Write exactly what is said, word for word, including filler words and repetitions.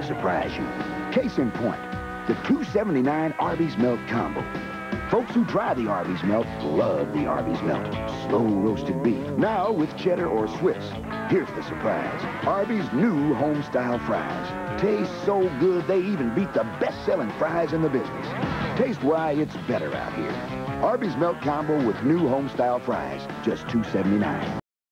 to surprise you. Case in point, the two seventy-nine Arby's Melt Combo. Folks who try the Arby's Melt love the Arby's Melt. Slow roasted beef, now with cheddar or Swiss. Here's the surprise. Arby's new home-style fries. Taste so good, they even beat the best-selling fries in the business. Taste why it's better out here. Arby's Melt Combo with new home-style fries, just two seventy-nine.